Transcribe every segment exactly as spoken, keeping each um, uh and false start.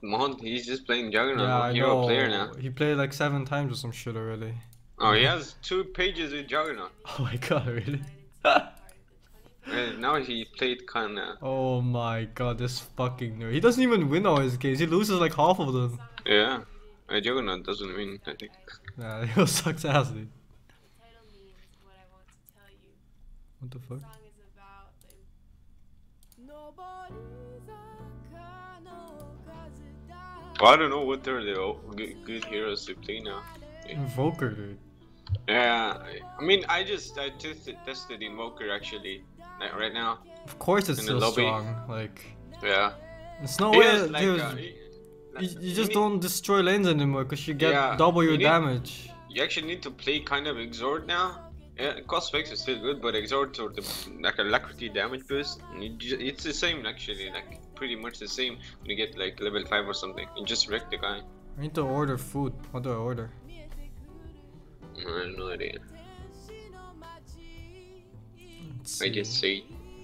Mount, he's just playing Juggernaut, Yeah, no I hero know. player now. He played like seven times or some shit already. Oh, he has two pages with Juggernaut. Oh my god, really? And now he played kinda. Oh my god, this fucking nerd. He doesn't even win all his games. He loses like half of them. Yeah. A Juggernaut doesn't win, I think. Nah, he sucks ass, dude. What the fuck? Well, I don't know what are the o- good, good heroes to play now. Invoker, dude. Yeah, I mean, I just I tested tested Invoker actually, like right now. Of course it's In the still lobby. strong. Like, Yeah. it's no He way, has, like, dude. uh, he- you, you you just need- don't destroy lanes anymore because you get Yeah, double your you need- damage. You actually need to play kind of Exhort now. Yeah, cost specs is still good, but Exhort or the like alacrity damage boost, you ju- it's the same actually, like pretty much the same when you get like level five or something. You just wreck the guy. I need to order food. What do I order? I have no idea. Let's I see. just say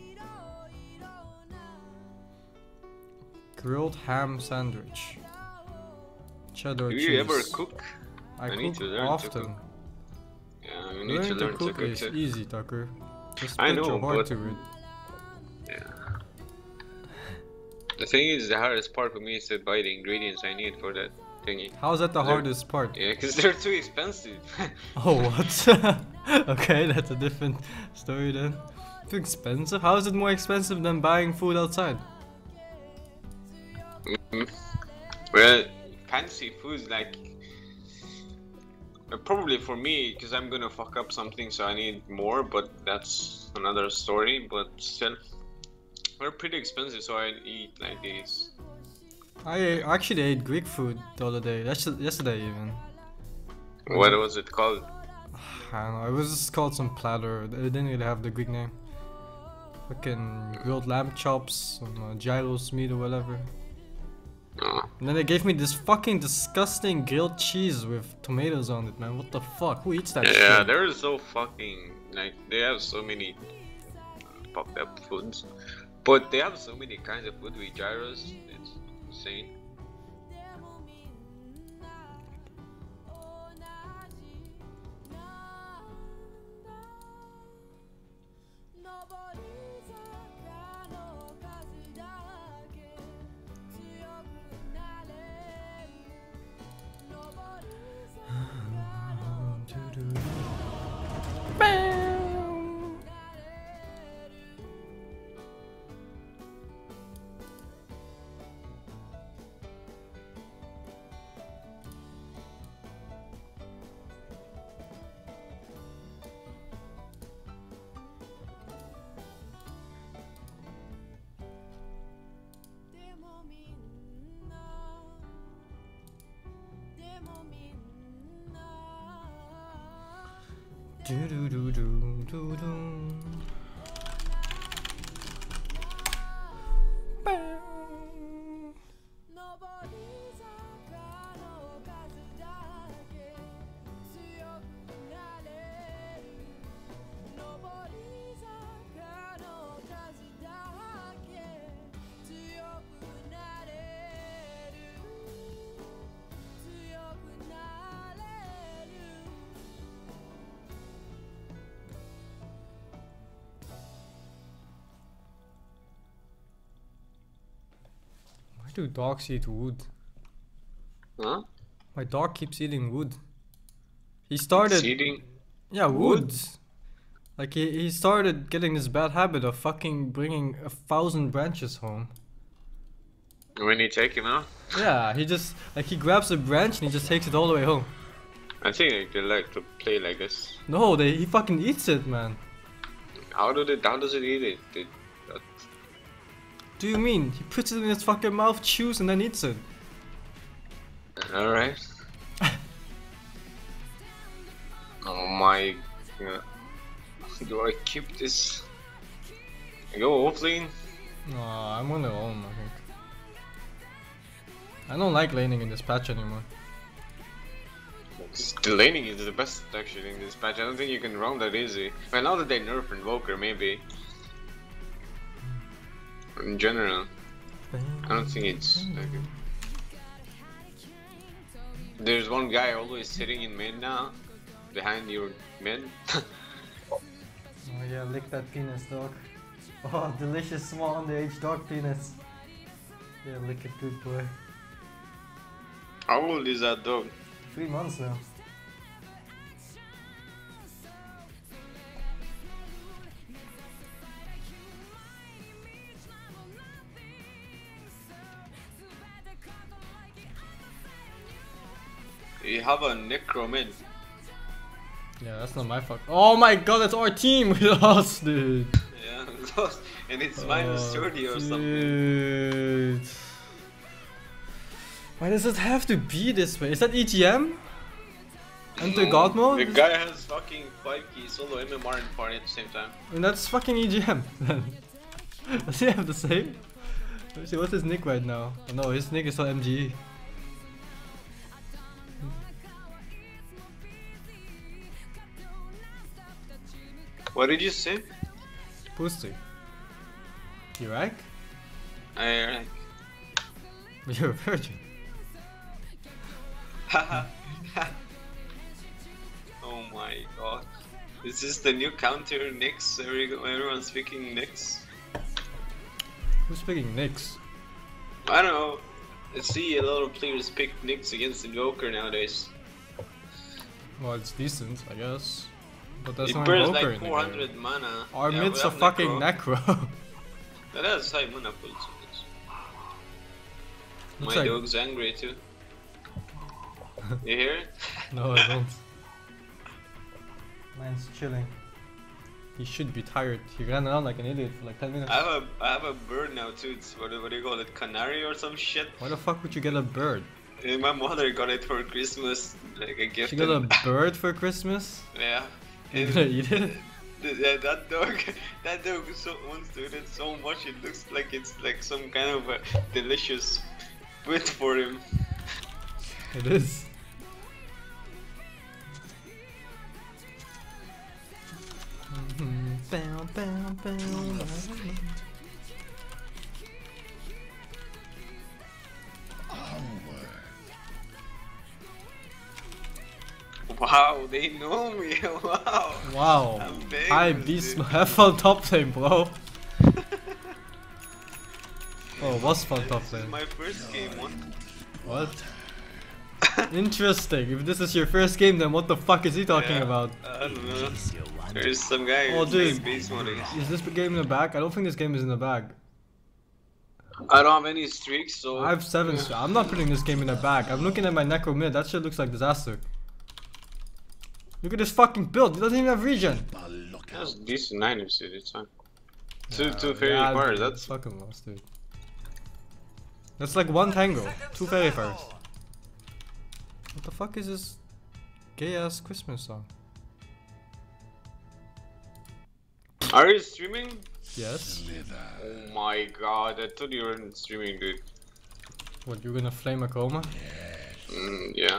Grilled ham sandwich. Cheddar do cheese. you ever cook? I, I need cook to learn to often. cook. Yeah, you need Learning to to learn cook, to cook is too. easy, Tucker. Just I put know, your heart but- to it. Yeah. The thing is, the hardest part for me is to buy the ingredients I need for that thingy. How's that the They're- hardest part? Yeah, because they're too expensive. Oh, what? Okay, that's a different story then. Too expensive? How is it more expensive than buying food outside? Mm. Well, fancy foods like uh, probably for me, because I'm gonna fuck up something, so I need more. But that's another story. But still, they're pretty expensive, so I eat like these. I actually ate Greek food the other day. That's yesterday even. What was it called? I don't know. It was just called some platter. It didn't really have the Greek name. Fucking grilled lamb chops, some uh, gyros meat or whatever. Oh. And then they gave me this fucking disgusting grilled cheese with tomatoes on it, man. What the fuck? Who eats that Yeah, shit? they're so fucking like they have so many fucked up foods, but they have so many kinds of food with gyros. It's insane. Do do do do do do. Why do dogs eat wood? Huh? My dog keeps eating wood. He started. Seeding? Yeah, wood? wood. Like he, he started getting this bad habit of fucking bringing a thousand branches home. When you take him out? Yeah, he just like he grabs a branch and he just takes it all the way home. I think they like to play like this. No, they he fucking eats it, man. How do they? How does it eat it? They, that, Do you mean he puts it in his fucking mouth, chews, and then eats it? all right. Oh my god. Do I keep this? I go offlane? No, I'm gonna own. I think. I don't like laning in this patch anymore. The laning is the best actually in this patch. I don't think you can roam that easy. Well, now that they nerf Invoker, maybe. In general, I don't think it's that good. There's one guy always sitting in mid now, behind your mid. Oh yeah, lick that penis, dog. Oh, delicious small underage dog penis. Yeah, lick it, good boy. How old is that dog? Three months now. You have a necro mid. Yeah, that's not my fuck. Oh my god, that's our team! We lost, dude! Yeah, we lost. And it's minus Oh, thirty or something. dude. Why does it have to be this way? Is that E G M? Enter No, God mode? The guy has fucking five key solo M M R and party at the same time. And that's fucking E G M then. Does he have the same? Let me see, what's his nick right now? Oh no, his nick is still M G E. What did you say? Pussy. You right? I right. You're a virgin. Oh my god. Is this the new counter Nyx? Every- Everyone's speaking Nyx? Who's picking Nyx? I don't know. I see a lot of players pick Nyx against the Joker nowadays. Well, it's decent, I guess. But that's It not burns Invoker like in the four game. hundred mana. Our Yeah, mid's we a have fucking Necro. necro. That has high mana pool, so it's... Looks My like- dog's angry too. You hear it? No, I don't. Mine's chilling. He should be tired. He ran around like an idiot for like ten minutes. I have a I have a bird now too. It's what, do- what do you call it? Canary or some shit. Why the fuck would you get a bird? And my mother got it for Christmas, like a gift. She got a and- bird for Christmas? Yeah. You And gonna eat it? th- yeah, that dog, that dog so, wants to eat it so much. It looks like it's like some kind of a delicious food for him. It is. Bow, bow, bow, bow. Wow, they know me. Wow. Wow. I'm famous, Hi, Beast. dude. Have fun top lane, bro. Oh, was fun top This is lane. my first game one. What? Interesting. If this is your first game, then what the fuck is he talking Yeah, about? I don't know. There's some guy Oh, who's dude. playing base mode again. Is this game in the bag? I don't think this game is in the bag. I don't have any streaks, so I have seven. yeah. So I'm not putting this game in the bag. I'm looking at my necro mid. That shit looks like disaster. Look at this fucking build. It doesn't even have regen. That's decent items, dude. It's fine. Two, Yeah, two fairy yeah, fires. dude, That's fucking lost, dude. That's like one tango. Two fairy fires. What the fuck is this gay ass Christmas song? Are you streaming? Yes. Oh my god, I thought you weren't streaming, dude. What, you're gonna flame a coma? Mm, yeah.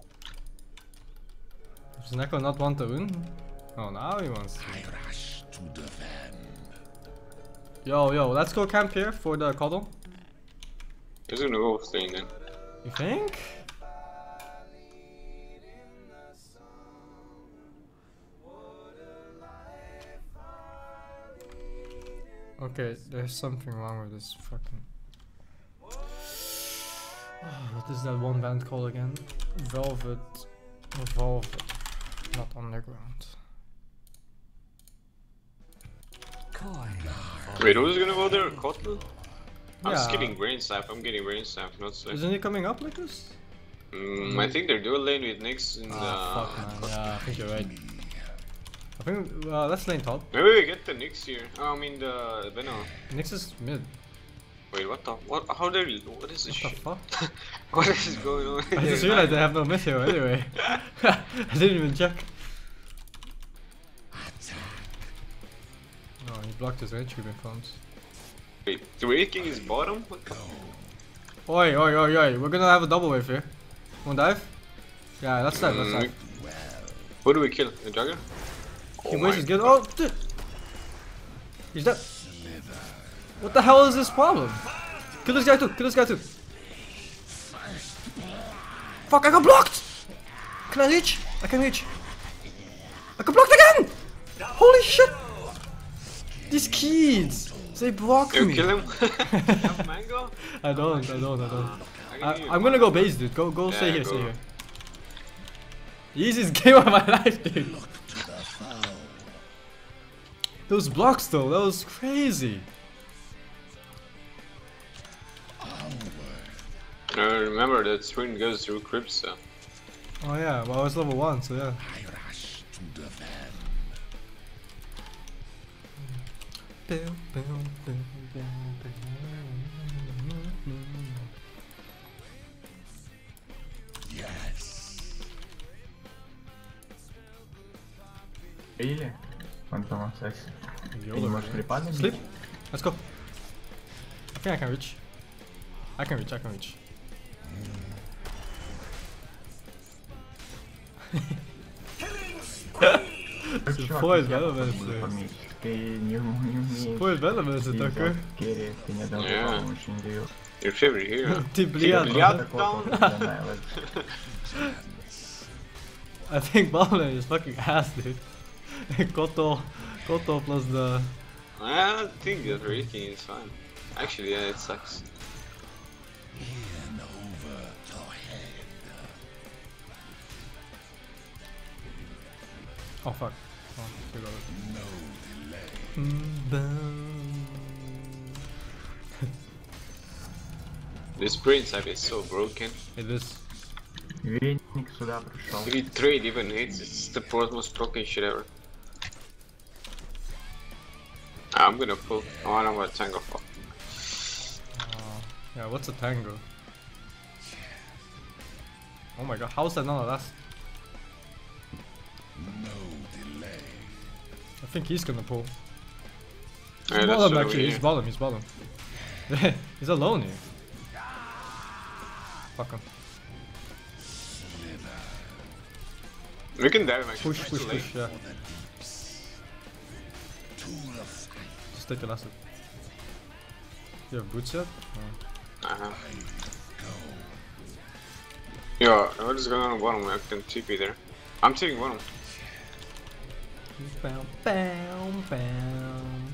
Does Neko not want to win? Oh, now he wants to. rush to defend. Yo, yo, let's go camp here for the cuddle. He's gonna go with thing then. You think? Okay, there's something wrong with this fucking... What is that one band called again? Velvet... or Velvet. Not Underground. Wait, who's gonna go there? Kotl? I'm Yeah. skipping brain sap. I'm getting brain sap, not safe. Isn't he coming up like this? Mm, I think they're dual lane with Nyx in Ah, the. fuck man, yeah, I think you're right. I think, uh, let's lane top. Maybe we get the Nyx here. Oh, I mean the Venom. Nyx is mid. Wait, what the? What? How they? What is this What the shit? fuck? What is going on? I just realized I have no mid hero anyway. I didn't even check. Oh, he blocked his range creeping farms. Wait, the Wraith King is bottom? What the? Oi, oi, oi, oi, we're gonna have a double wave here. Wanna dive? Yeah, let's dive, let's Mm, dive. Who do we kill? The Jugger? He Oh wastes my his guild. Oh, dude! He's dead. What the hell is this problem? Kill this guy too, kill this guy too. Fuck, I got blocked! Can I reach? I can reach. I got blocked again! Holy shit! These kids! They block You me! kill him? Have mango? I don't, I don't, I don't. I I, can I'm gonna go base, dude. Go, go, Yeah, stay here, go. stay here. Easiest game of my life, dude. Those blocks though, that was crazy. I remember that sprint goes through crypts, so. Oh yeah, well I was level one, so yeah. I rush to defend. Yes. Или? Он там остался. Yo, Ты не можешь припадать? Sleep. Let's go. I think I can reach. I can reach, I can reach. Сухой веломет. Ты не умеешь. Сухой веломет, такой. Керри, ты не дал Yeah. помощь, не даёшь. Your favorite hero. Ты блядь. Блядь. I think Ballman is fucking ass, dude. Koto, Koto plus the. I think that rating is fine. Actually, yeah, it sucks. And over the head. Oh fuck. Oh, forgot it. No delay. This brain type is so broken. It is. Веник сюда пришел. If you trade even hits, it's the most broken shit ever. Ah, I'm gonna pull. Oh, I don't want tango fuck. Uh, yeah, what's a tango? Oh my god, how is that none of that? No delay. I think he's gonna pull. Yeah, He's that's bottom what actually, we he's hear. bottom, he's bottom. He's alone here. Fuck him. We can dive him actually. Push, push, Too late. push, yeah. To the fight. Just take the last hit. You have boots yet? No. Uh-huh. Yo, what is going on bottom? I can T P there. I'm taking bottom. Bam, bam, bam.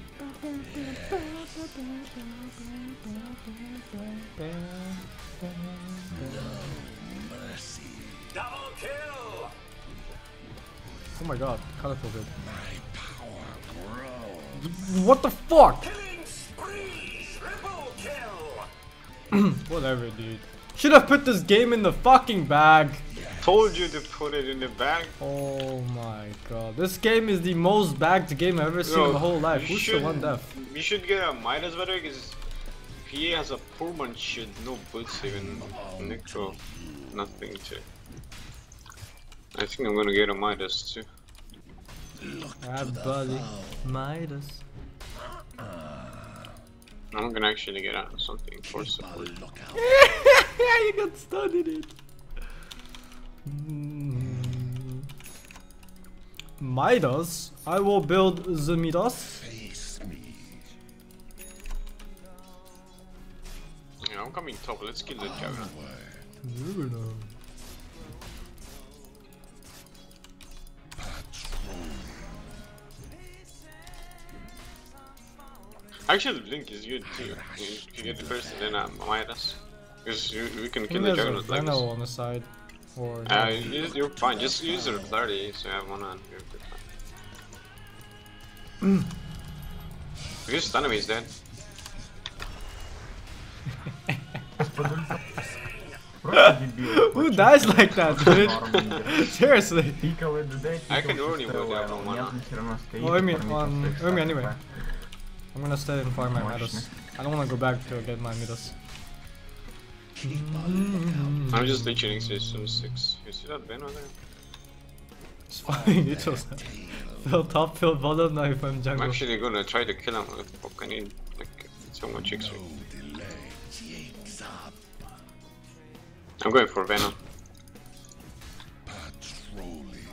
Double kill. Oh my god, colorful good. My power grows. What the fuck? Killing spree. Triple kill. Whatever, dude. Should have put this game in the fucking bag. Told you to put it in the bag. Oh my god. This game is the most bagged game I've ever seen in my whole life. you Who's the should- one death? You should get a Midas better because he has a poor man should no boots even necro nothing to. I think I'm gonna get a Midas too. Ah, buddy. Midas. I'm gonna actually get out something for support. Look out. You got stunned in it. Mm. Midas? I will build the Midas. Face me. Yeah, I'm coming top. Let's kill the Juggernaut. Never know. Actually, Blink is good too. If you get the first and then uh, Midas. Because we can I kill think the there's a Juggernaut like Venno this. on the side. Or Uh, you- you're fine. Just use the thirty so you have one on. You're good. If you stun him, he's dead. Просто дебил. Who dies like that, dude? Seriously. Пикал и ДД, I can пикал ruin you with шестой that левел. one, Нет, huh? он всё равно стоит. Oh, I mean, фармит on- своих I mean, статов, anyway. да. I'm gonna stay and farm my Мощный. Midas. I don't wanna go back to get my Midas. I'm just literally system six. You see that Venno there? It's fine, it was fill top, fill bottom, now if I'm I'm jungle. actually gonna try to kill him with fuck. I need like so much X P. No delay. Jigs up. I'm going for Venom. Patrolling.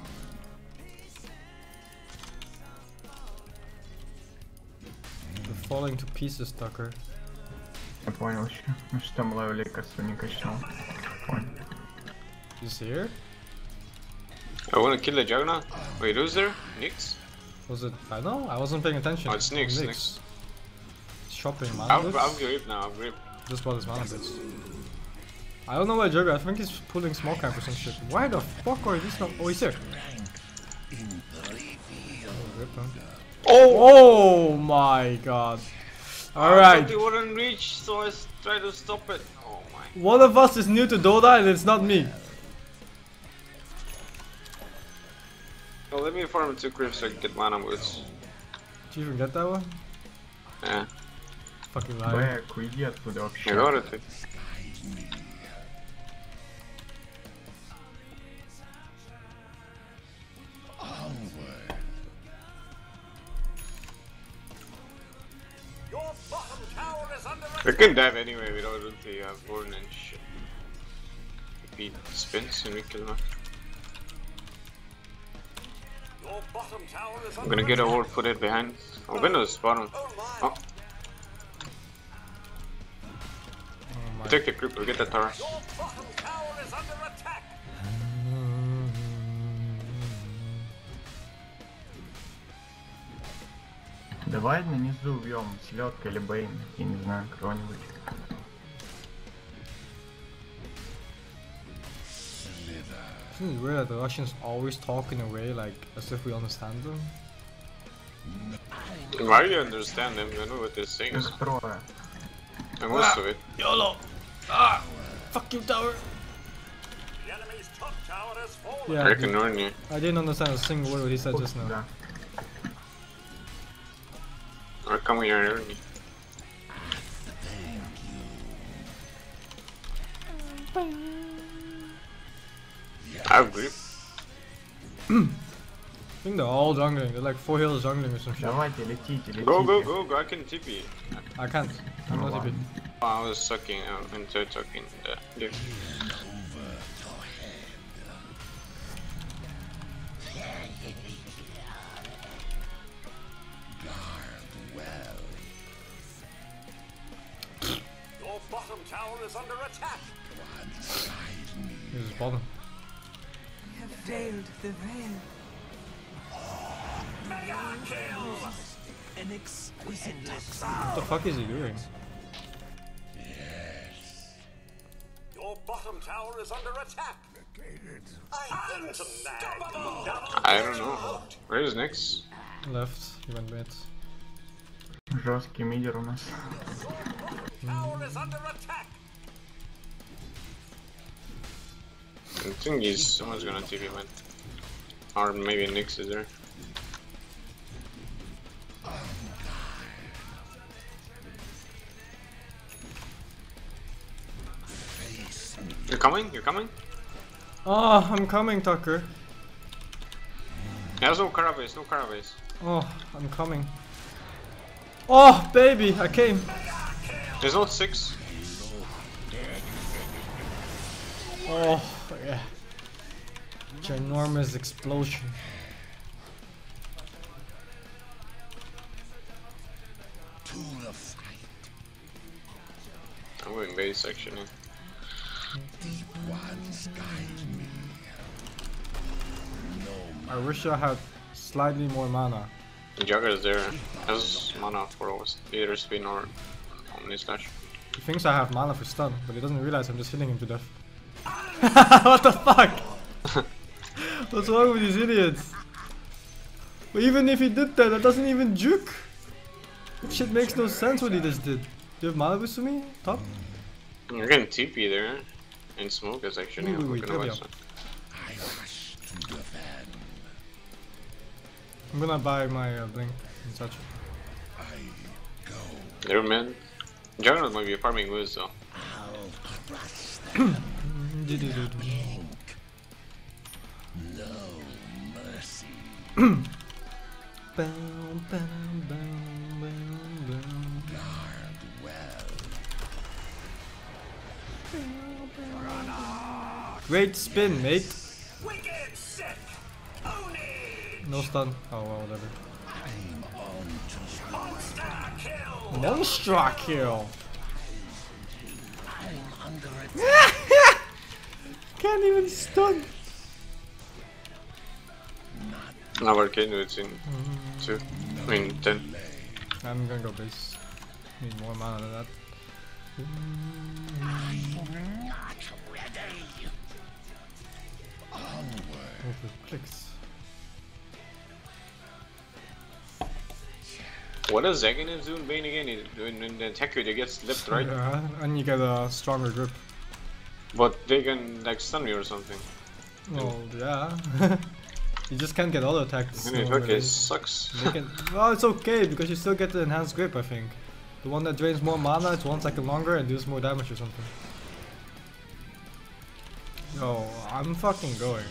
You're falling to pieces, Tucker. Я понял еще. На шестом левеле косу не качнул. Понял. He's here? I wanna kill the Juggernaut. Wait, who's there? Nyx? Was it? I don't know. I wasn't paying attention. Oh, it's Nyx, Nyx. Nyx. Shopping mana I'll, bits. I'll grip now, I'll grip. Just bought his mana bits. I don't know why Jugger. I think he's pulling small camp or some shit. Why the fuck are these not? Oh, he's here. Oh, grip, huh? Oh my god. I Alright. thought they wouldn't reach, so I s- tried to stop it. Oh my. One of us is new to Dota and it's not me. Well, let me farm two creeps so I can get mana boots. Did you even get that one? Yeah, Fucking liar. Бэк, уйди оттуда I вообще. got it. Your bottom tower is under We can dive anyway without ulti, uh, Born and shit. If he spins and we kill him. Your bottom tower is I'm under gonna get a attack. wall footed behind. I'm gonna spawn him. Oh my. Oh, Oh my. take the creep, we'll get the tower. Your bottom tower is under attack. Давай на низу убьем селедка или Бэйн, я не знаю, кого-нибудь. Isn't it weird that the Russians always talk in a way like as if we understand them? Why do you understand them? I know what they're saying. Их трое. And most of it. YOLO! Ah! Fuck you, tower! The enemy's top tower has fallen. Yeah, I I, can did. warn you. I didn't understand a single word what he said just now. Да. Or come here and warn me. I have grip. I think they're all jungling. They're like four healers jungling or some shit. Давайте, летите, летите. Go, go, go, go, I can T P. I can't. I'm Ну not ладно. even. Oh, I was sucking out into talking the dude. Your bottom tower is under attack. He's just bottom. have failed the veil. Mega kill. An exquisite What the fuck is he doing? Your bottom tower is under attack. Unstoppable. I don't know. Where is Nyx? Left. He went mid. Жесткий мидер у нас. Tower is under attack. I think he's someone's gonna T P man. Or maybe Nyx is there. You're coming? You're coming? Oh, I'm coming, Tucker. There's no Carabase, no Carabase. Oh, I'm coming. Oh, baby, I came. There's no six. Oh, yeah. Ginormous explosion. To the fight. I'm going base section. Yeah. Deep ones guide me. I wish I had slightly more mana. Jugger is there. Has mana for almost either spin or Omni Slash. He thinks I have mana for stun, but he doesn't realize I'm just hitting him to death. What the fuck? What's wrong with these idiots? But even if he did that, that doesn't even juke. That shit makes no sense what he just did. Do you have mana boost for me? Top? You're getting T P there. And smoke is actually Wait, wait, wait, looking away. yeah. So. I rush to defend. I'm gonna buy my uh, blink and such. I go. They're mid. Juggernaut might be farming Wiz though. I'll crush them. No mercy. Guard well. Great spin, mate. Wicked sick. Oni. No stun. Oh well, whatever. I'm on to monster kill. Monster kill. I'm under attack. God can't even stun. Now I can do it in two. I mean ten. I'm gonna go base. Need more mana than that. Over clicks. What does Zaganov do in Bane again? He, when, when the attacker they get slipped, right? Yeah, and you get a stronger grip. But they can like stun me or something. Well, yeah. You just can't get auto attacks. I mean, so okay, really. sucks. They can, well, it's okay because you still get the enhanced grip, I think. The one that drains more mana, it's one second longer and deals more damage or something. Yo, I'm fucking going.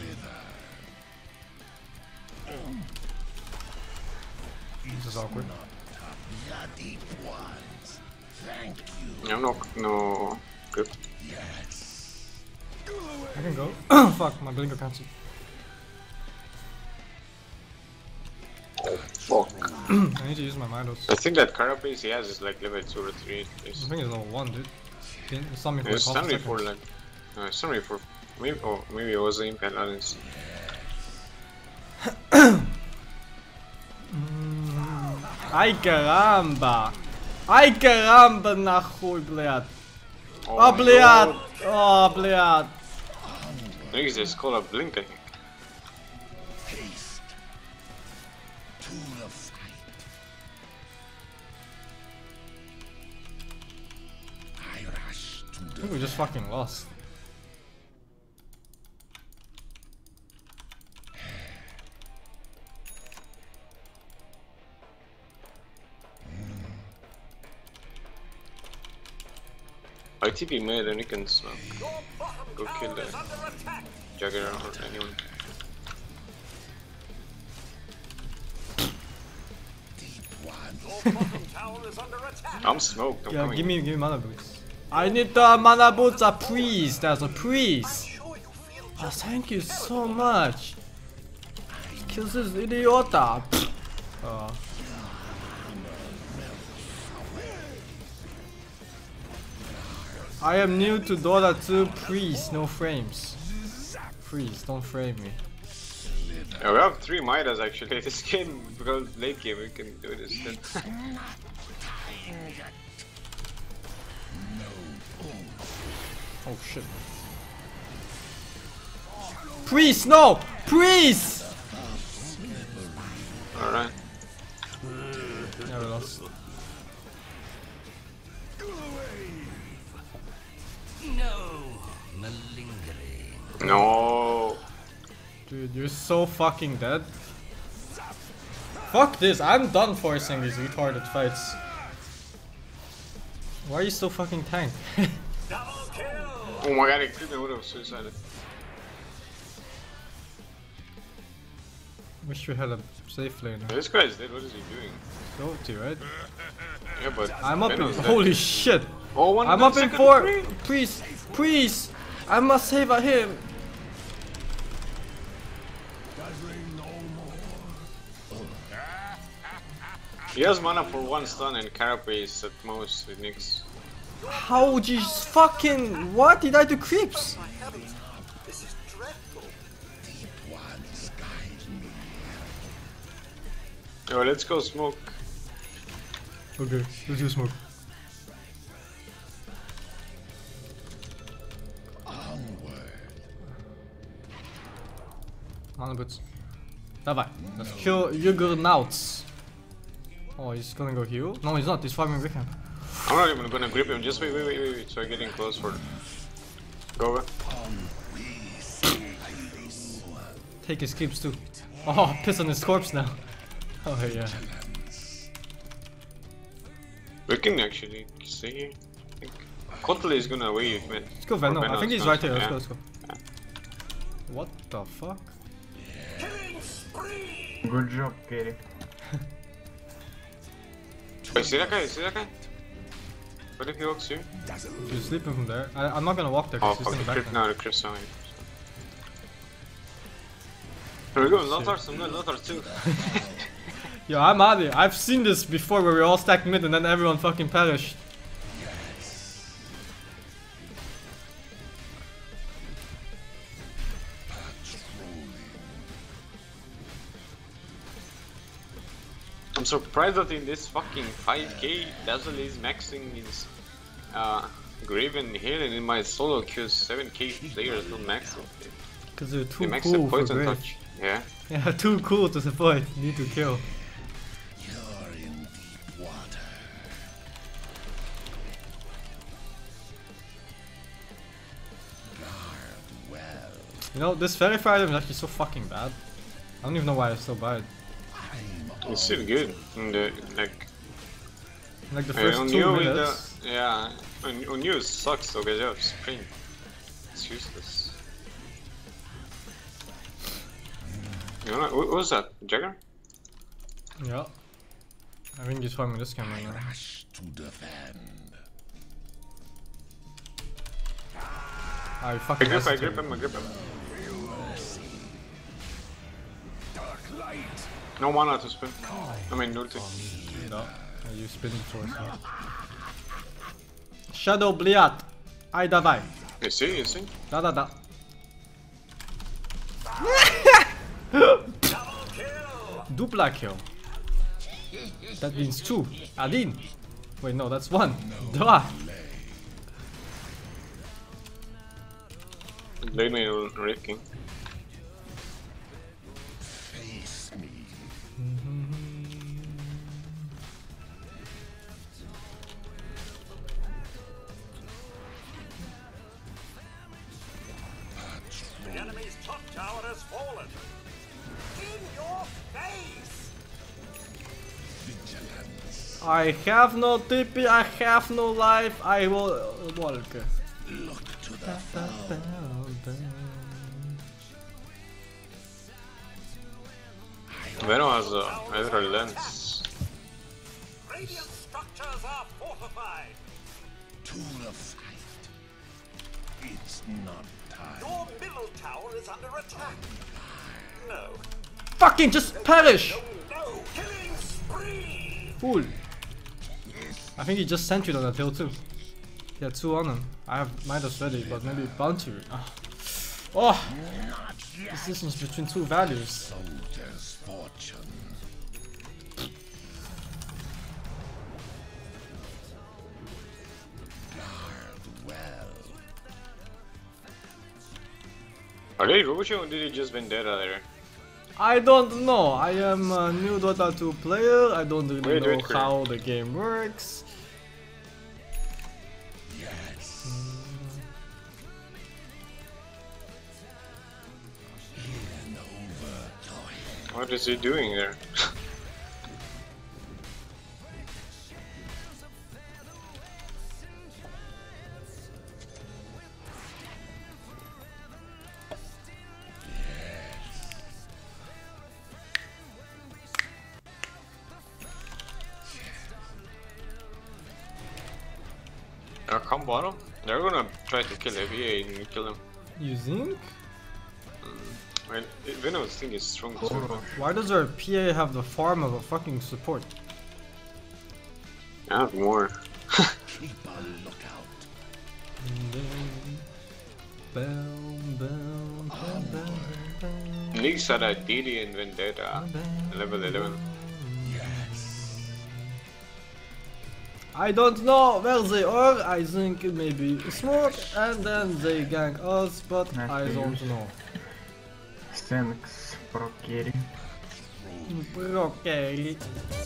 This is awkward. I'm no, no grip. I can go. Fuck, my blinker cancelled. Oh, fuck. I need to use my Midos. I think that carapace he has is like level two or three. I think it's level one, dude. It's something for It's like half a stunned me for second. like. No, it's stunned me for. Maybe, oh, maybe it was the impact, I didn't see. Ay caramba! Ay caramba нахуй, блядь! Oh, Oh, my блядь! God. Oh, блядь! I think it's called a blink, I think. I think we just fucking lost. I T P mid and you can smoke. Go kill the Jagger or anyone. I'm smoked, I'm Yeah, coming. give me, give me mana boots. I need the mana boots, a please. There's a please. Oh, thank you so much. Kills this idiota. Oh. I am new to Dota two. Please, no frames. Please, don't frame me. Yeah, we have three Midas actually. This game, because late game, we can do this then. Oh shit. Please, no! Please! Alright. Yeah, we lost. No. Dude, you're so fucking dead. Fuck this, I'm done forcing these retarded fights. Why are you so fucking tank? Oh my god, I couldn't would have suicided. Wish we had a safe lane. This guy's dead, what is he doing? Go to, right? Yeah, but. I'm up in. Venom's dead. Holy shit! Oh, one I'm up in second four! three. Please! Please! I must save him! He has mana for one stun and carapace at most with Nyx. How would you fucking. What? He died to creeps! This is dreadful. Yo, let's go smoke. Okay, let's go smoke. Mana boots. Давай, let's kill Juggernauts. Oh, he's gonna go heal? No, he's not, he's farming with him. I'm not even gonna grip him, just wait, wait, wait, wait, wait. So I'm getting close for. Go away. Take his creeps too. Oh, piss on his corpse now. Oh yeah. We can actually stay here. I think. Kotley is gonna wave, man. Let's go Venom, I think he's right here, let's go, let's go. Yeah. What the fuck? Good job, Kerry. Wait, see that guy? See that guy? What if he walks here? He's sleeping from there. I, I'm not gonna walk there Oh, because he's fuck, in the the back crypt now. now, the crypt's on. Here we go, Lothars, I'm going Lothars too. Yo, I'm out here. I've seen this before where we all stacked mid and then everyone fucking perished. I'm surprised that in this fucking five K, Dazzle is maxing his uh, Graven here, and in my solo queues, seven K players don't max it. Because they're too They max cool the for poison Grave. touch. Yeah. Yeah, too cool to support. Need to kill. You're in deep water. Guard well. You know, this verified item is actually so fucking bad. I don't even know why I still buy it. It's still good. In the, like, Like the uh, first on two you with minutes. the, yeah, on, on you it sucks though, because you have sprint. It's useless. You know, what was that? Jagger? Yeah. I think he's farming this camera now. Rush to defend. I I fucking grip, I hesitated. grip him, I grip him. Dark light. No mana to spin. I mean, ulti. No, I use spinning force now. Shadow Bliat. Aj dawaj. You see, you see? Da da da. Double kill. Dupla kill. That means two. Adin. Wait, no, that's one. Dwa. Blade me on Wraith King. Face me. The enemy's top tower has fallen. In your face. Vigilance. I have no T P, I have no life, I will walk. Look to the foe. Venom has a Ezra lens. Radiant structures are fortified. To the fight. It's not time. Your middle tower is under attack. No. Fucking just perish! No. Killing spree. Fool. I think he just sent you on that hill too. He had two on him. I have Midas ready, but maybe bounty. Oh. Oh! Decisions between two values. Soldier's fortune. Guard well. Are they Robocho or did he just Vendetta there? I don't know. I am a new Dota two player. I don't really Wait, know wait, wait. how the game works. Yes. Given over to What is he doing there? Uh, come bottom. They're gonna try to kill A V A and you kill him. You think? Well, Venom's thing is strong too. Why does our P A have the farm of a fucking support? I have more. keep a lookout. Boom, boom, boom, boom, boom. Leagues are at D D and Vendetta, level eleven. I don't know where they are. I think it may be smoke and then they gank us, but Nice I to don't use. know. SingSing pro carry. Okay.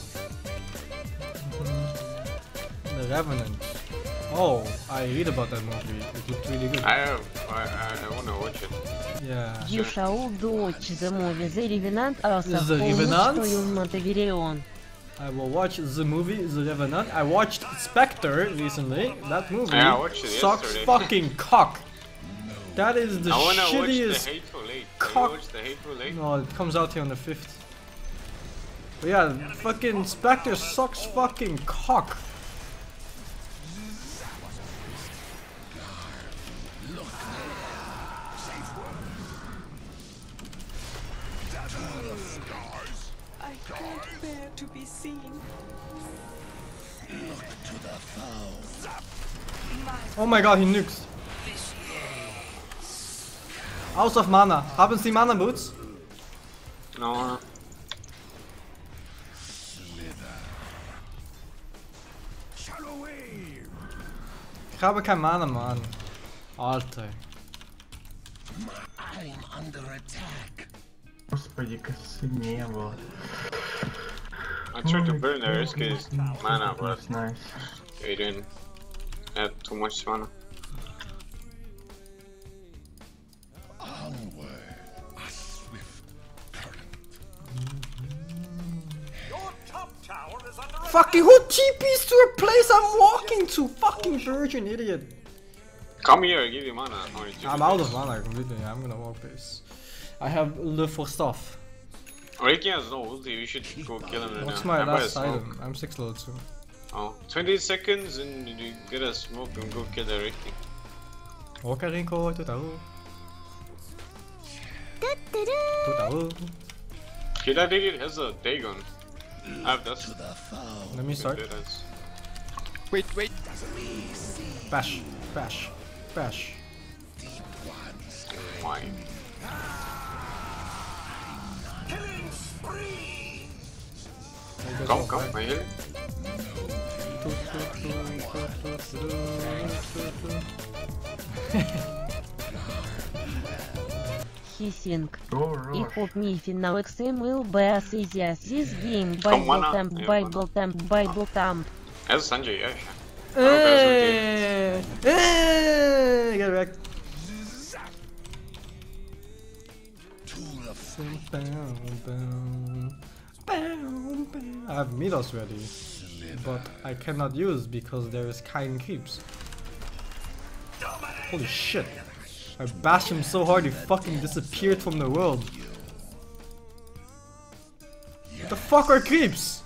The Revenant. Oh, I read about that movie. It looked really good. I have, I, I, I wanna watch it. Yeah. You shall watch the movie The Revenant also The Revenant? Montevideo. I will watch the movie The Revenant. I watched Spectre recently. That movie Yeah, I watched it sucks yesterday. fucking cock. That is the I wanna watch the shittiest. Hateful Eight. cock- Can you watch the Hateful Eight? No, it comes out here on the fifth. But yeah, fucking Spectre sucks fucking cock. I can't bear to be seen. Look to the foe. Oh my god, he nukes. Out of mana. Haben Sie Mana Boots? No. Slither Ik habe kein Mana, man. Alter. Господи, косы не было. I tried to burn there, it's cause mana, but That's nice. they didn't have too much mana. Your top tower is under attack. Fucking who T Ps to a place I'm walking to? Fucking virgin idiot. Come here, I give you mana. Or you I'm out of mana completely. I'm gonna walk base. I have live for stuff. Ricky has no ulti, we should go kill him right What's now. my I buy a last smoke. item? I'm six level two. Oh, twenty seconds and you get a smoke and go kill the Ricky. Walker Rinko, tu tahu. Tu tahu. Okay, that idiot has a Dagon. I have that. Let me start. Wait, wait. Bash, bash, bash. Why? Killing spree. Come, come, I hear. Hissing. О, И Рош. hope me final X M will be as easy as this game. Come Bible on, temp, yeah, Bible temp, Bible temp. That's Sanjay, yeah. Hey! Hey! Get back. I have Midos ready, but I cannot use because there is Kain Keeps. Holy shit! I bashed him so hard he fucking disappeared from the world. What the fuck are creeps?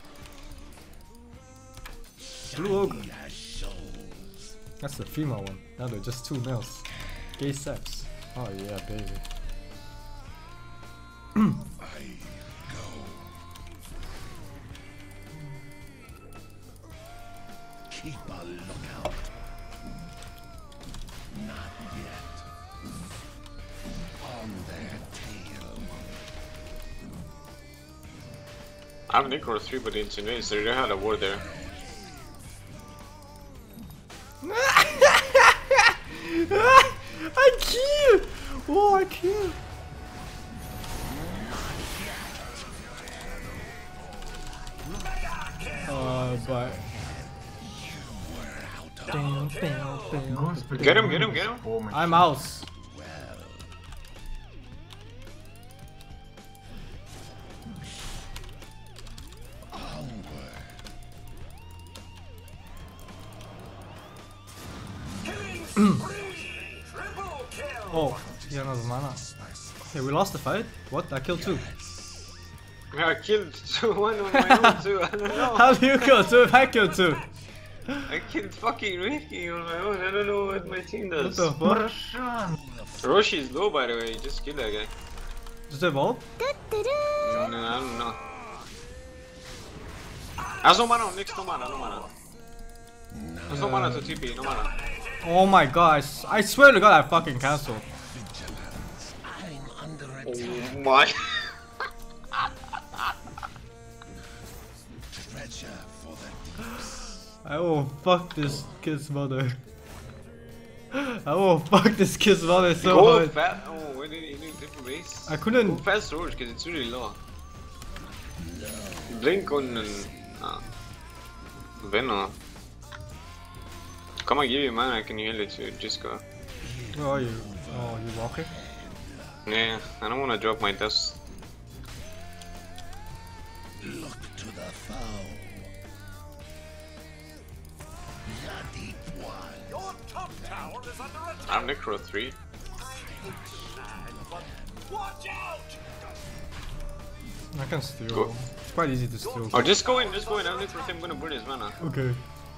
Blue Ogre. That's the female one. Now they're just two males. Gay sex. Oh yeah, baby. Keep a lookout. Not yet. On their tail. I have Necro three, but it's in so they had a war there. I kill! Oh, I kill! Uh, but. Господи, Get him, get him, get him. помощь. I'm out. Oh, he had another mana. Hey, we lost the fight? What? I killed two. Yeah, I killed two, one on my own too, I don't know. How do you kill two if I killed two? I killed fucking Ricky on my own, I don't know what my team What does. the fuck? Маршан! Roshi is low by the way, just kill that guy. Does it evolve? No, no, I don't know. There's no mana on Nyx, no mana, no mana. There's no mana to T P, no mana. Oh my god, I, s I swear to god I fucking cancelled. I'm under Oh attack. my. Treasure for the deeps. I will fuck this kid's mother. I will fuck this kid's mother so Go hard. fast. Oh, where did he do different base? I couldn't. Go fast Roach because it's really low. Blink on and. Uh, Venom. Come on, give you mana, I can heal it too. Just go. Where are you? Oh, you walking? Yeah, I don't want to drop my dust. Look to the foe. The deep one. Your top tower is under attack. I have Necro three. Watch out! I can steal. Go. It's quite easy to steal. Oh, just go in, just go in. I have Necro three, I'm gonna burn his mana. Okay.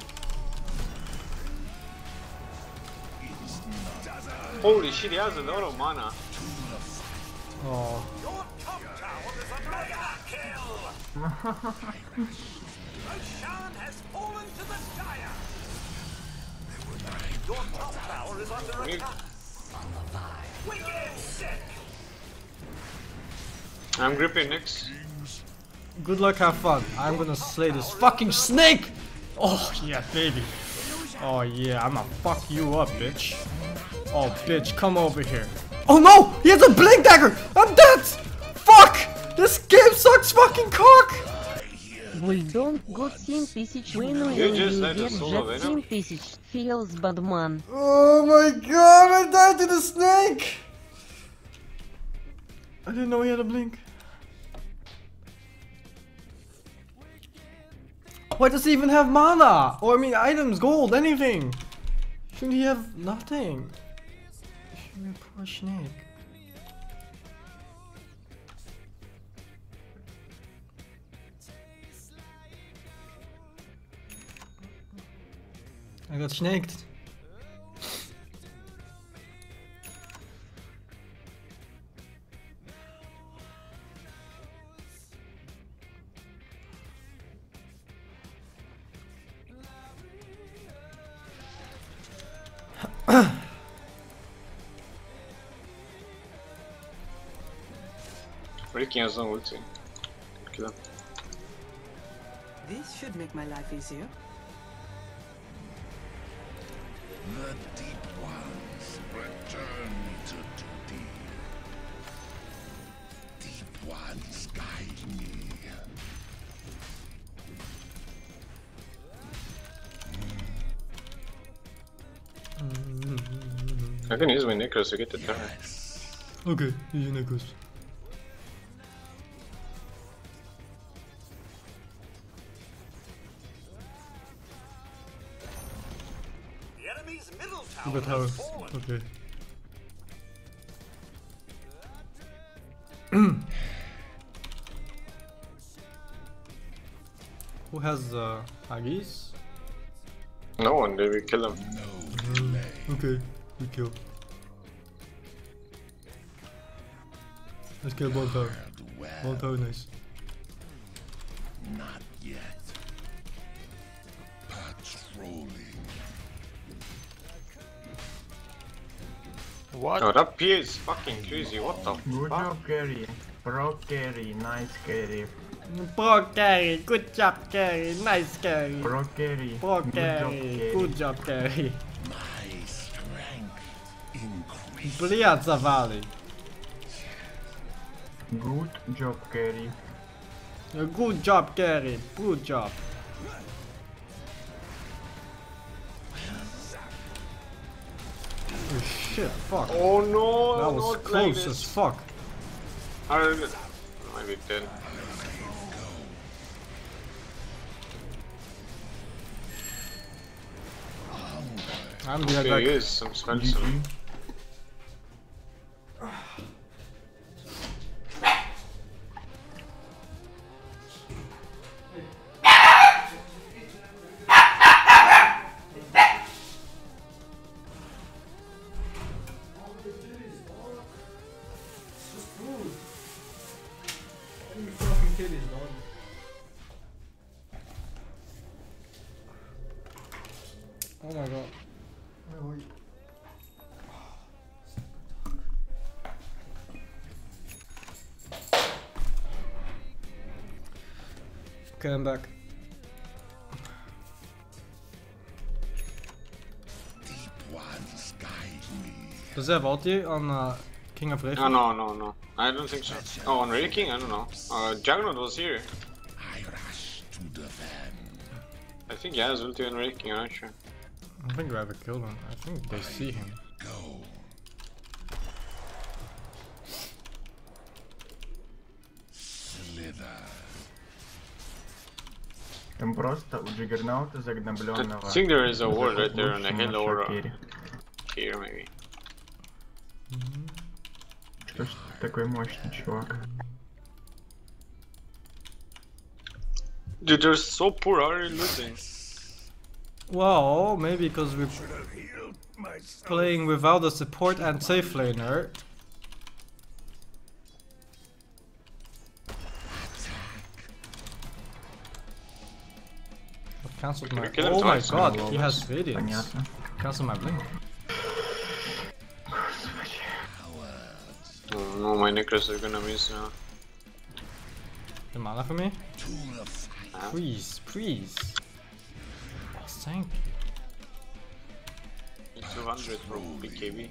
Holy shit, he has a lot of mana. Oh. Your top tower is under attack. Kill! Roshan has fallen to the Dire. Your top tower is under Me- attack. Wicked sick. I'm gripping Nyx. Good luck, have fun. I'm gonna slay this fucking snake! Oh, yeah, baby. Oh yeah, I'ma fuck you up, bitch. Oh bitch, come over here. Oh no! He has a blink dagger! I'm dead! Fuck! This game sucks fucking cock! Bulldog got семь тысяч when will You just you let get us solo just Venom? семь тысяч feels bad man. Oh my god, I died to the snake! I didn't know he had a blink. Why does he even have mana? Or I mean items, gold, anything? Shouldn't he have nothing? Should be a poor snake. I got snaked. Ricky has no ulti. Kill him. This should make my life easier. The deep ones return to duty. Deep ones guide me. I can use my Necros to get the turret. Okay, use your necklace. The enemy's middle You tower got tower. has fallen. Okay. Who has uh, Agis? No one, they will kill him. Mm, okay, we kill. Let's kill one tower. One tower, nice. Not yet. Patrolling. What? Oh, that P is fucking crazy, what the Good fuck? job, carry. Pro carry, nice carry. Pro carry, good job carry, nice carry. Pro carry, Pro good job carry, carry. good job carry. My strength increases. Блядь, завали. Good job carry. Good job carry, good job. Oh shit, fuck. Oh no, That was not close like as this. fuck. I might be dead. I'm the There he attack. is, some spells. G G. Oh my god. Where were you? Okay, I'm back. Deep ones guide me. Does he have ulti on uh, King of Rage? No, no, no, no. I don't think so. Oh, on Ray King? I don't know. Uh, Juggernaut was here. I rush to defend. I think he has ulti on Ray King, I'm not sure. I don't think we ever killed him. I think they see him. Go. Slither. Там просто у Джиггернаута I загнобленного. think there is a ward right there on the hill or uh, Керри. here maybe. Что ж ты такой мощный чувак? Dude, they're so poor, how are you losing? Well, maybe because we're playing without a support and safe laner. I've cancelled my. we kill him Oh my twice? god, he has radiance. Понятно. Cancel my blink. Oh no, my Necros are gonna miss now. The mana for me? Tool of Ah. Please, please. Oh, thank you. two hundred for B K B.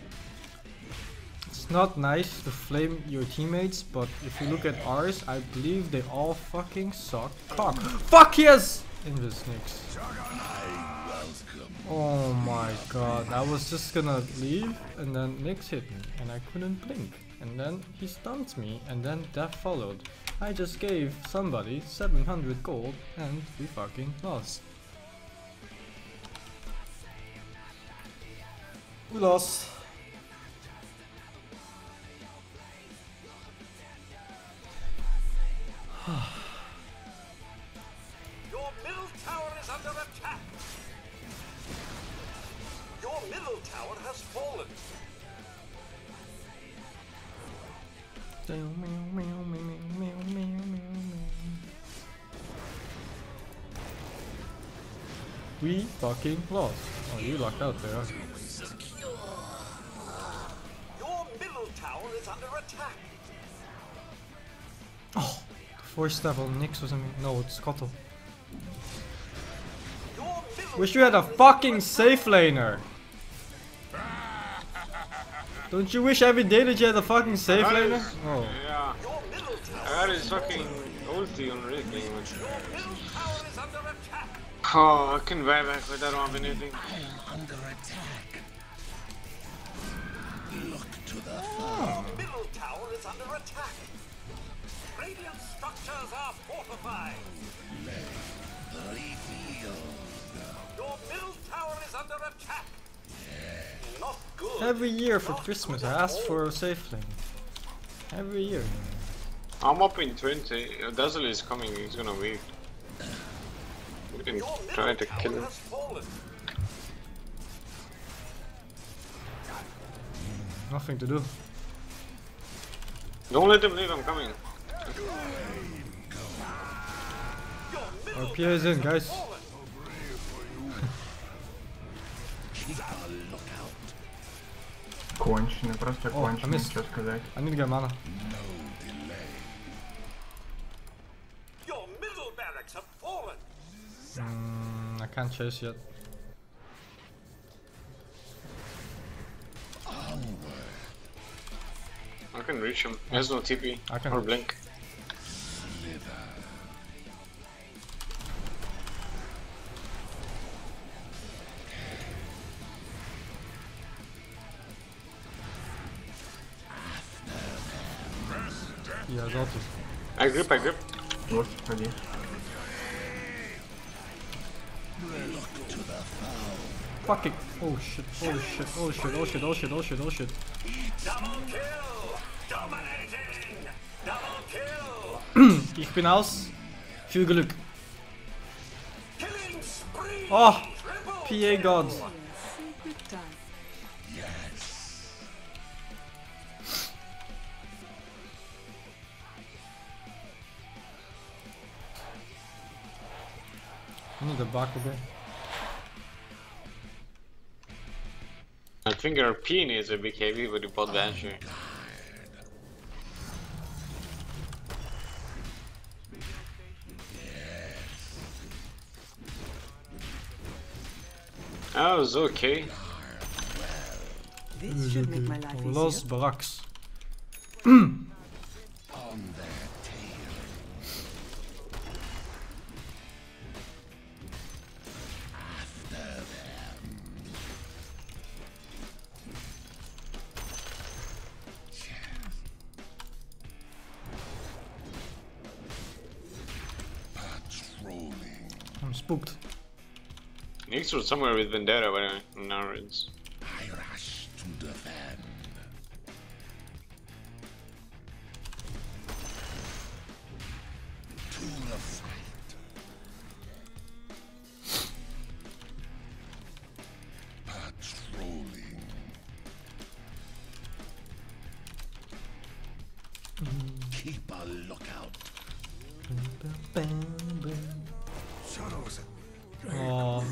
It's not nice to flame your teammates, but if you look at ours, I believe they all fucking suck cock. Fuck yes! Invis Nix. Oh my god, I was just gonna leave and then Nix hit me and I couldn't blink. And then he stunned me and then death followed. I just gave somebody seven hundred gold and we fucking lost. We lost. Your middle tower is under attack. Your middle tower has fallen. We fucking lost. Oh, you locked out there. Your middle tower is under attack. Oh, the force level Nix was on me. No, it's Kotl. Your middle Wish you had a fucking safe laner. Don't you wish every day that you had a fucking safe I got laner? his- Oh. Yeah. your middle tower. I got his fucking ulti on Rick. Your middle tower is under attack. Oh, I can buy back, but I don't have anything. Under attack. Look to the Your middle tower is under attack. Radiant structures are fortified. reveal. Your middle tower is under attack. Not good. Every year for Christmas I ask for a safe lane. Every year. I'm up in twenty. Uh, Dazzle is coming, he's gonna wait. We can Your middle try to tower kill him. has fallen. Nothing to do. Don't let him leave, I'm coming. Your Our middle P A is in, guys. fallen. Конченый, просто О, а конченый, мисс- что сказать. I need to get mana. Your middle barracks have fallen. Mm, I can't chase yet. I can reach him. He has no T P I can or reach. blink. Yeah, that is. I grip, I grip. Вот, ходи. Fucking. Oh shit, oh shit, oh shit, oh shit, oh shit, oh shit, oh shit. Double kill. Dominating. Double kill. Ich bin aus. Viel Glück. Killing spree. Oh, Triple P A god. Secret time. I need a Bakugan. I think our P needs a B K B with the bot Banshee. That was okay. This should make my life Los easier. Barracks. On their tail. After them. Patrolling. I'm spooked. Nix was somewhere with Vendetta, but now it's. I rush to defend. To the fight. Patrolling. Keep a lookout. Oh.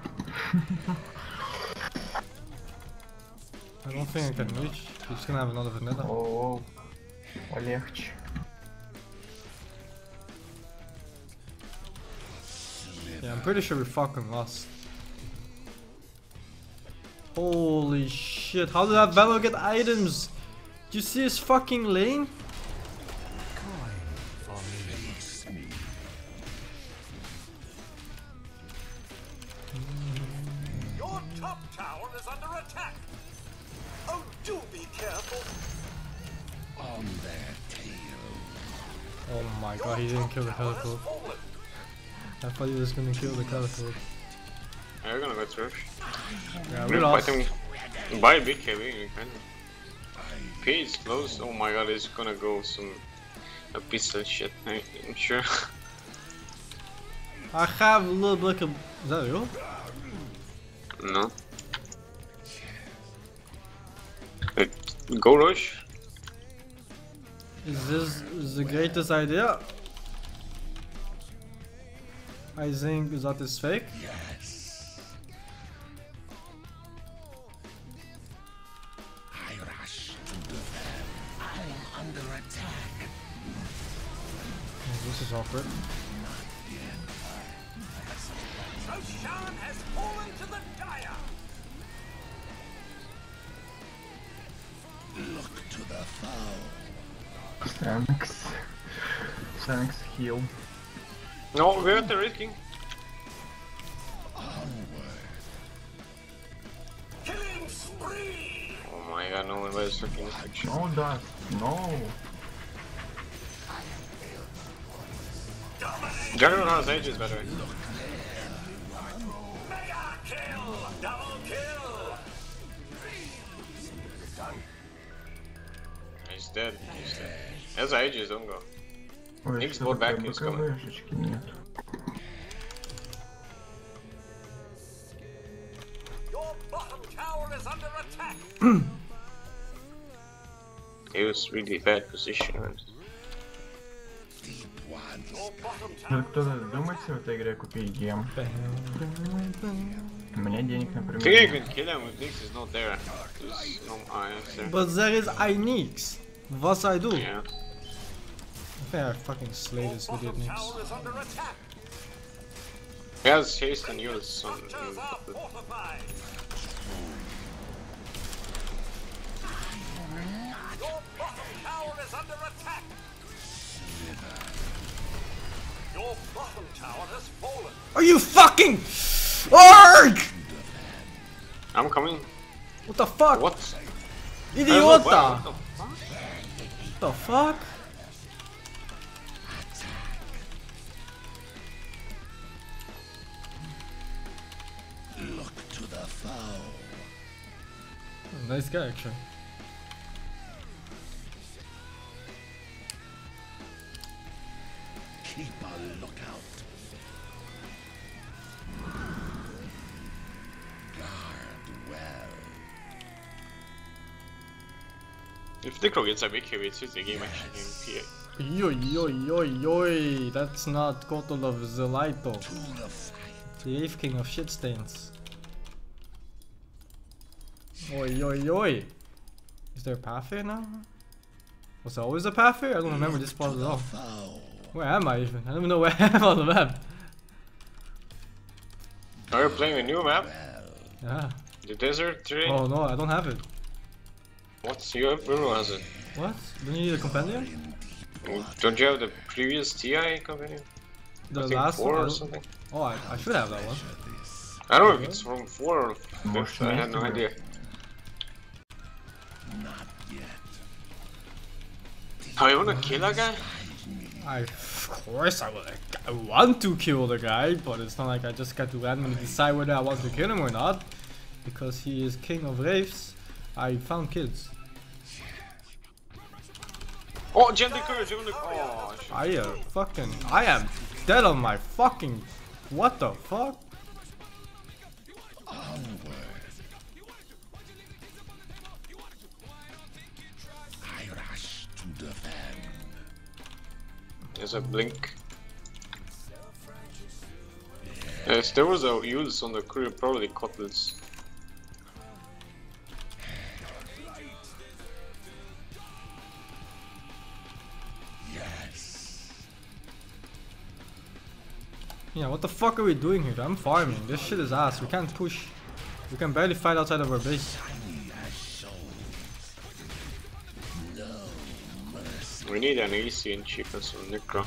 I don't think I can reach. He's gonna have another Vendetta. Оу, полегче. Yeah, I'm pretty sure we fucking lost. Holy shit, how did that Velo get items? Do you see his fucking lane? Your top tower is under attack. Oh, do be careful. On their tail. Oh my god, he didn't kill the Calico. I thought he was gonna kill the Calico. Yeah, we're gonna go through. Yeah, we lost. I think buy big heavy, we can. P is close. Oh my god, it's gonna go some a piece of shit. I- I'm sure. I have a little bit of. Is that real? No. Wait, go rush. Is this is the greatest idea? I think that is fake. Yes. I rush to defend. I'm under attack. Oh, this is awkward. Roshan has fallen to the dire. Look to the foe. Thanks. Thanks, heal. No, we're at the risking. Killing spree. Oh my god, no one was fucking this action. No dust. No. Juggernaut has ages, by the way. Mega kill. Double kill. He's dead. He's dead. He has ages, don't go. Ой, Никс что бот такое, back is coming. БКБшечки нет. Your bottom tower is under attack. He was really bad position, man. Deep ones. Your bottom Тут tower. кто-то думается в этой игре купить гем? У меня денег, I think I например, can kill him with Nix is not there. There's no eye there. But there is Inix. What I do? Yeah. I think I fucking slay Your this idiot bottom Nix. tower is under attack. He has haste and use on. Structures are fortified. Your bottom tower is under attack. Your bottom tower has fallen. Are you fucking Arg? I'm coming. What the fuck? What? Idiota! What the fuck? What the fuck? Look to the foe. Nice guy actually. Keep a lookout. Guard well. If Necro gets a big heavy, it's just the game actually in P A. Yo yo yo yo, that's not Kotol of Zelaito. To the fight. The eighth king of shit stains. Oi oi oi. Is there a path here now? Was there always a path here? I don't remember this part at all. Foe. Where am I even? I don't even know where I am on the map. Are you playing a new map? Yeah. The desert terrain? Oh no, I don't have it. What's your everyone has it? What? Don't you need a compendium? Don't you have the previous T I companion? The I think last four one? I or don't- something? Oh, I, I should have that one. I don't know if it's from four or Может, fifth, I had no вместе idea. Not yet. Oh, you wanna kill a guy? I, of course I will. I want to kill the guy, but it's not like I just got to randomly decide whether I want to kill him or not. Because he is king of raves, I found kids. Oh, gender courage, gender Oh, shit. I am fucking. I am dead on my fucking. What the fuck? I rush to defend. There's a blink. Yes, there was a use on the crew, probably Cottles. Yes. Yeah, what the fuck are we doing here? I'm farming. This shit is ass. We can't push. We can barely fight outside of our base. We need an A C and cheap and some Necro.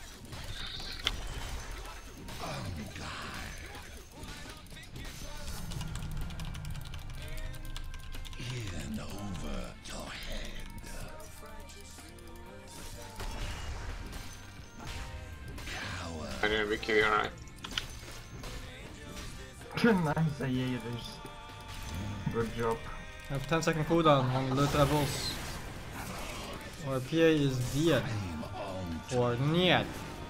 In over your head. I didn't be killing alright. Nice, I haters. Good job. I have ten second cooldown on the travels. Our P A is dead. Or niet.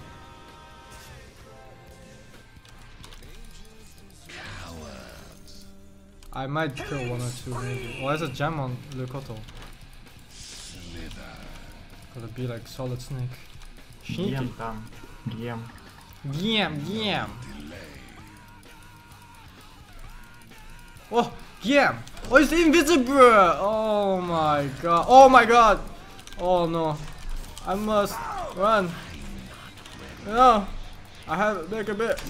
I might kill one or two maybe. Oh, there's a gem on Le Koto. Gotta be like solid snake. Sneaky. Гем там. Гем. Gam, gam. Oh, gam. Oh, it's invisible. Oh my god. Oh my god. Oh no. I must run. No. I have to make a bit.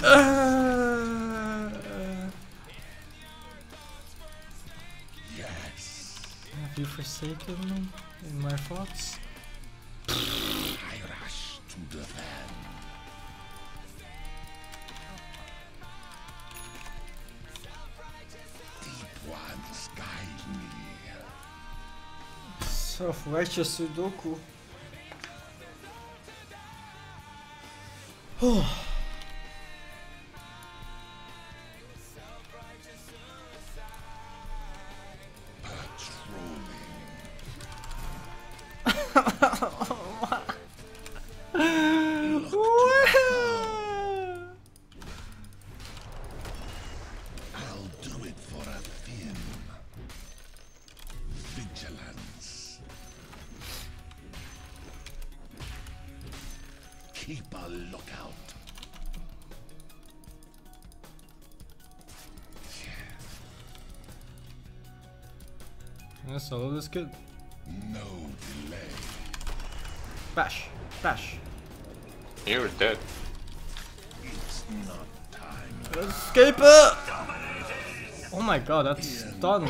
Have you forsaken me in my thoughts? I rush to defend. Deep ones guide me. Self-righteous Sudoku. Oh. I'll do it for a thin. Vigilance. Keep a lookout. Yeah, solo this kid. No delay. Bash, bash. You're dead. It's not time. Escape it! Oh my god, that's done.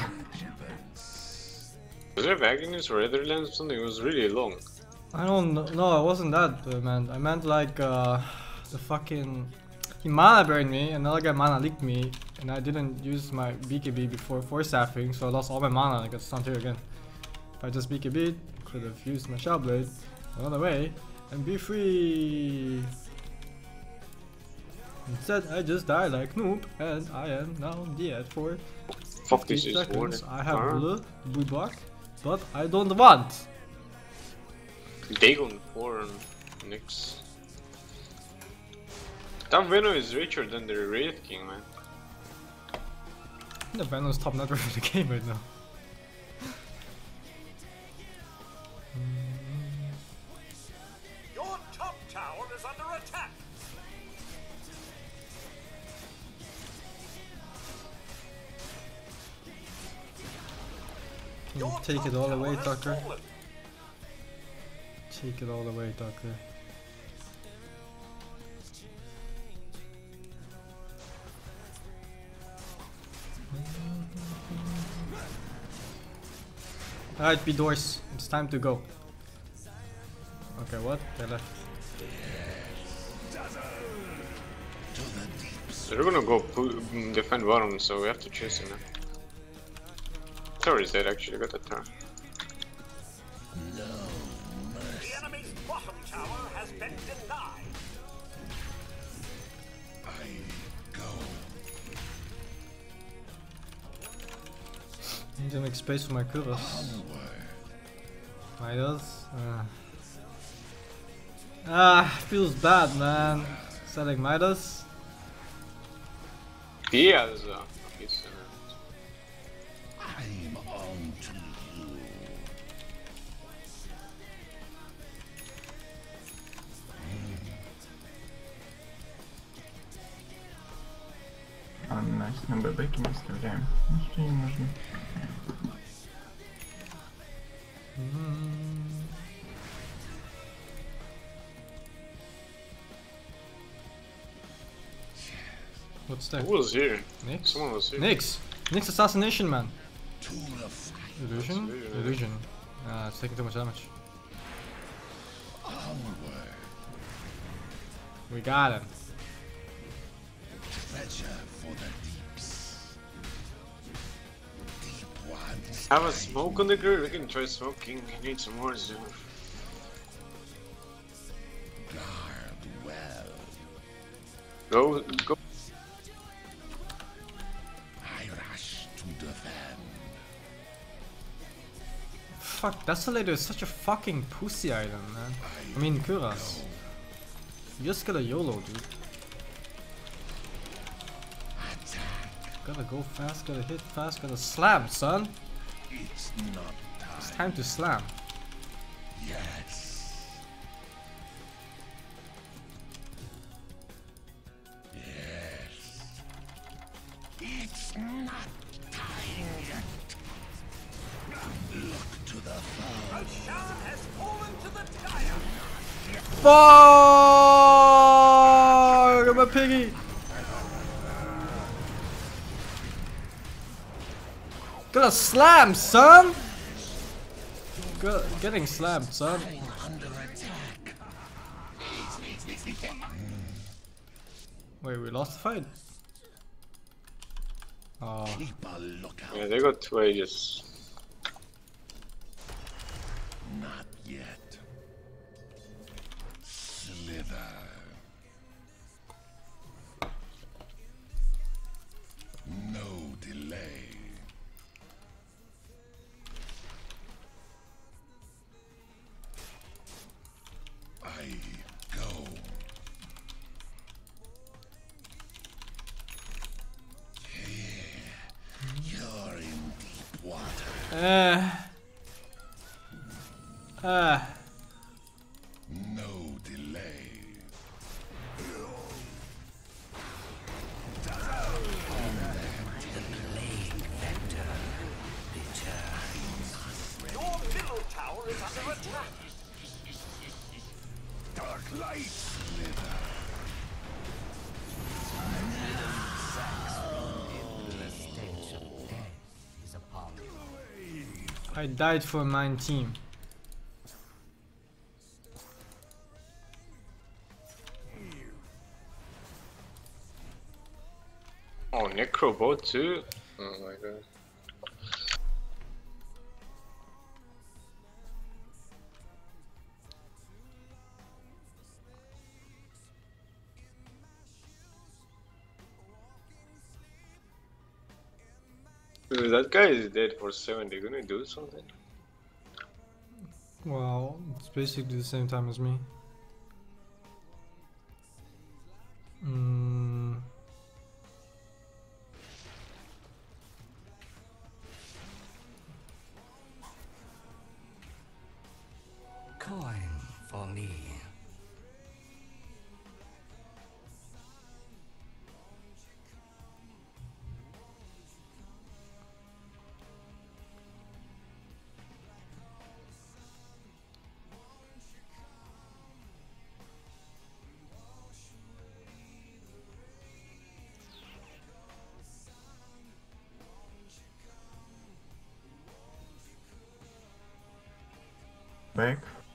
Was there Agnes or Netherlands or something? It was really long. I don't know. No, it wasn't that, uh, man. I meant like uh, the fucking. He mana burned me, another guy mana leaked me, and I didn't use my B K B before four staffing, so I lost all my mana. I got stunned here again. If I just B K B'd, could have used my Shell Blade another way and be free. Instead, I just die like noob, and I am now dead for Fuck this fifty is warning. seconds. I have Huh? blue, blue block, but I don't want. Dagon four and Nyx. That Venom is richer than the Wraith King, man. The Venom's top network of the game right now. Your top tower is under attack. Can you take it all the way, Doctor? Take it all the way, Doctor. Alright, B doors, it's time to go. Okay, what? They left. They're gonna go pu defend bottom, so we have to chase him now. Tower is dead actually, got that tower. The enemy's bottom tower has been denied. I go. I need to make space for my Kuros. Midas. Uh. Ah, feels bad, man. Selling Midas. He has a piece in it. I'm on to you. А, Настя, на ББ-ки мы оставляем. Ничего не нужно. What's that? Who was here? Nyx? Someone was here. Nyx! Next assassination, man. To the fight. Illusion? Illusion. Ah, it's taking too much damage. Onward. We got him. Treasure for the deeps. Deep ones. Have a smoke on the grid. We can try smoking. We need some more zoom. Guard well. Go, go. I rush to defend. Fuck, Desolator is such a fucking pussy item, man. I mean, Kuras. You just gotta YOLO, dude. Attack. Gotta go fast, gotta hit fast, gotta slam, son. It's not It's time. time to slam. Yes. Yes. It's not time yet. Look to the foe. Roshan has fallen to the giant. Fuck! I'm a piggy. Gotta slam, son. Go getting slammed, son. Under attack. Wait, we lost the fight. Oh, Keep a lookout. Yeah, they got two ages. Not yet. Slither. No delay. I go. Here, you're in deep water. uh, uh. No delay. Your middle tower is under attack. Dark light. Slither. I died for my team. Oh, Necro bot too? Oh my god. Dude, that guy is dead for seven. They're gonna do something. Well, it's basically the same time as me. Mm. Coin for me. Back.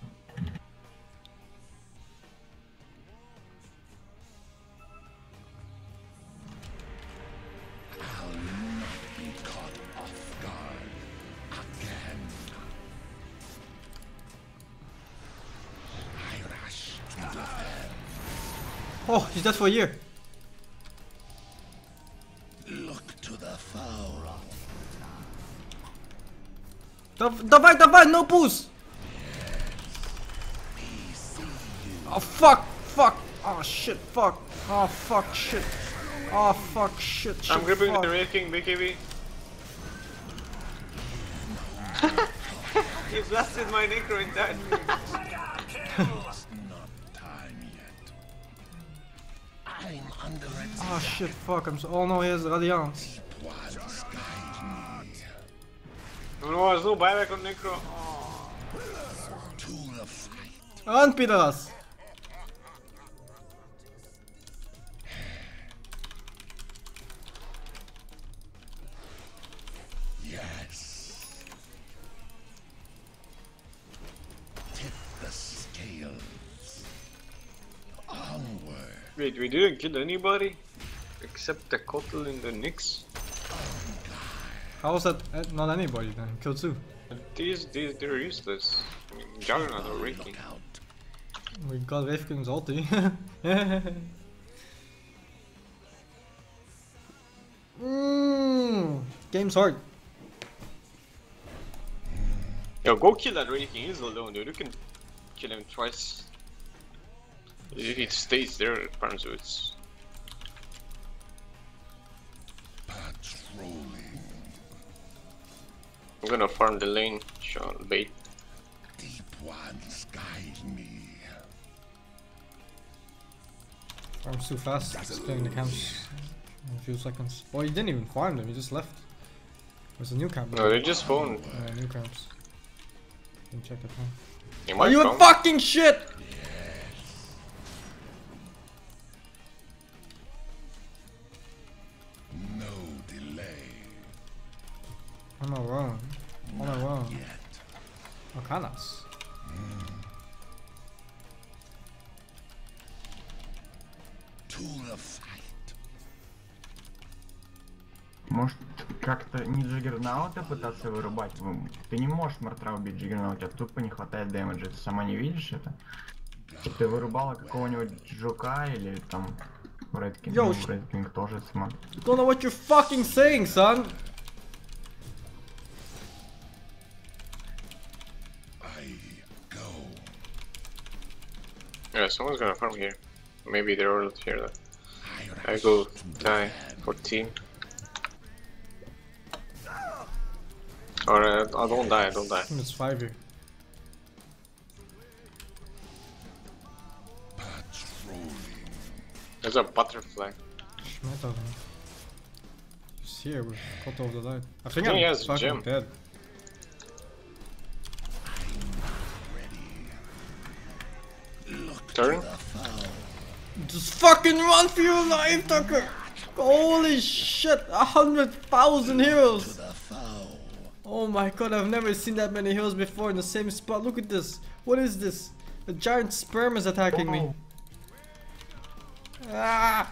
I'll not be caught off guard again. I rush to defend. Oh, he's dead for a year. Look to the foe. Dav- Давай, давай, no boost. Oh fuck, fuck. Oh shit, fuck. Oh fuck, shit. Oh fuck, shit, shit. I'm gripping fuck. the Red King, B K B. He blasted my Necro and died. Not time yet. I'm under attack. Oh shit, fuck. I'm so. Oh no, he has Radiance. Ones guide me No, no, there's no buyback on Necro. Oh. to the fight. Run, Pideras. Wait, we didn't kill anybody? Except the Kotal in the Nyx? How was that uh, not anybody then? Killed two. These, these, they're useless. I mean, Juggernaut or Reiki. We got Rifkin's ulti. mm, game's hard. Yo, go kill that Reiki. He's alone, dude. You can kill him twice. He stays there at Farm, so it's. Patrolling. I'm gonna farm the lane, Sean, bait. Deep ones guide me. Farm's too fast. It's clearing the camps in a few seconds. Oh, he didn't even farm them. He just left. There's a new camp. No, they just phoned. Yeah, new camps. Can check it now. He Are might you come. a fucking shit? No delay. I'm not wrong. I'm not wrong. Yet. Arcanas. To the fight. Может, как-то не джиггернаута пытаться вырубать? Вы- Ты не можешь мартра убить джиггернаут, у тебя тупо не хватает дэмэджа. Ты сама не видишь это? Чтоб ты вырубала какого-нибудь жука или там Red King, Yo, ну, sh- Red King тоже смог. Don't know what you're fucking saying, son. I go. Yeah, someone's gonna farm here. Maybe they're all here. Though. I I go die for team. Or uh, I don't die, I don't die. I think it's five here. patrolling. There's a butterfly. Schmet of him. He's here with cut off the light. I think Yeah, I'm he has a fucking gem. dead. Turn? Just fucking run for your life, Tucker! Holy shit, a hundred thousand heroes! Oh my god, I've never seen that many heroes before in the same spot. Look at this. What is this? A giant sperm is attacking me. Ah!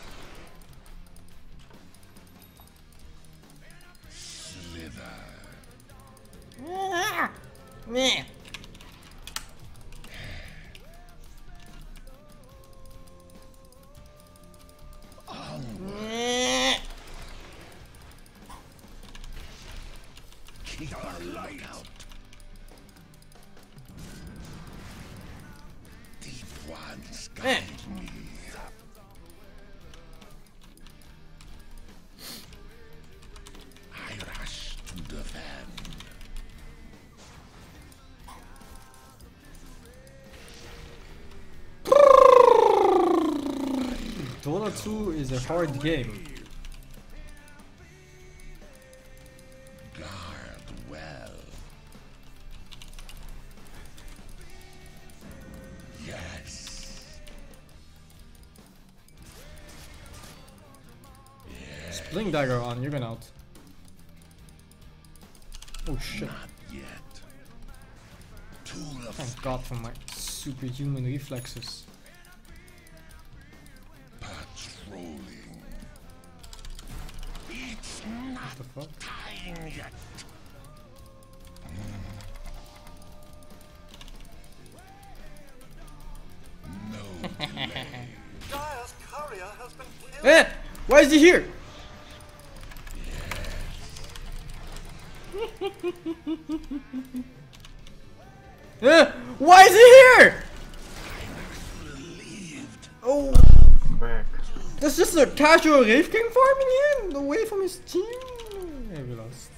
Ah! Meh. Meh. Keep a lookout. Deep ones Eh. guide me. I rush to defend. Dota two is a hard game. Guard well. Yes. Blink dagger on, you're gonna out. Oh shit. Not yet. To the Thank god for my superhuman reflexes. patrolling. It's What not the fuck? time yet. No delay. Dire's courier has been killed. Eh! Why is he here? Eh! Why is he here? Oh, Back. that's just a casual Rave King farming him away from his team. Yeah, we lost.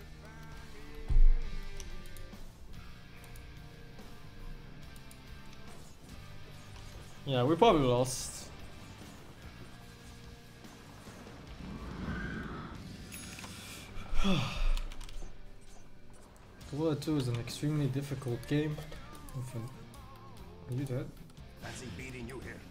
Yeah, we probably lost. Dota two is an extremely difficult game. With an- Are you dead? Fancy beating you here.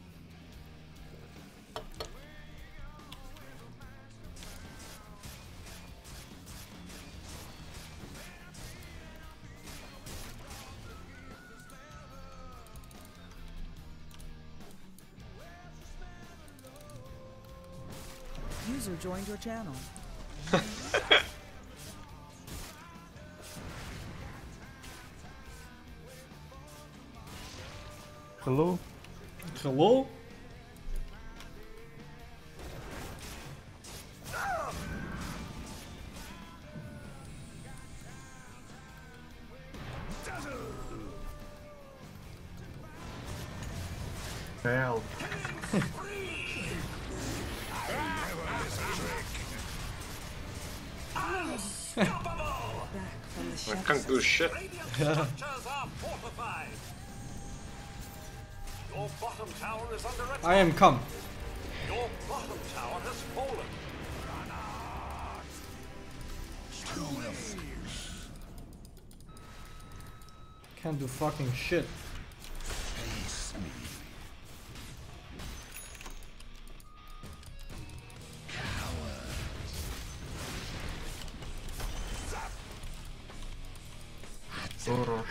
User joined your channel. Hello? Hello? Help. I can't do shit. Your bottom tower is under attack. I am come. Your bottom tower has fallen. Can't do fucking shit. Face me. Хорош.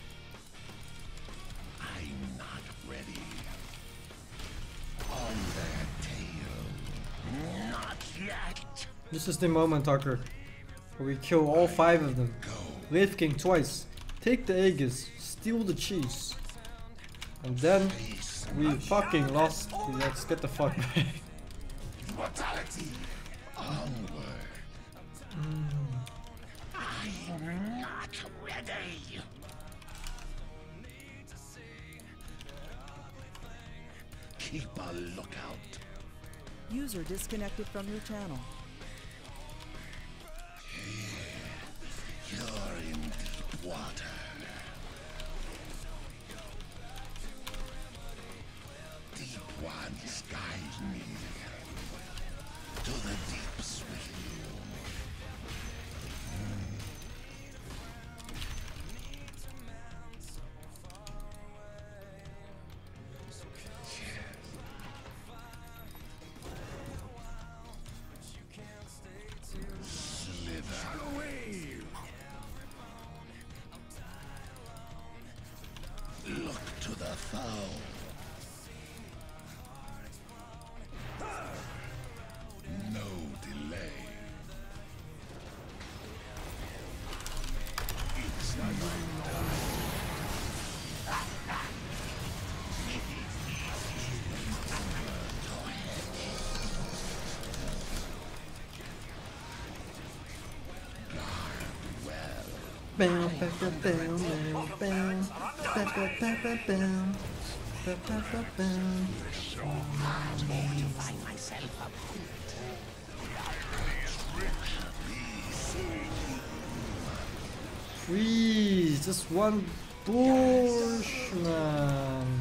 I'm not ready. On their tail. Not yet. This is the moment, Tucker, where we kill all five of them. Wave King twice. Take the Aegis. Steal the cheese. And then we fucking lost. Let's get the fuck back. Mortality. Onward. I'm not ready. Keep a lookout. User disconnected from your channel. You're in deep water. Deep ones guide me to the deeps with you. Look to the foe. No delay. It's not done. Bam, bam, bam, bam, bam, bam, bam, bam, bam, bam, bam, bam, bam. Freeze! Just one bush, man.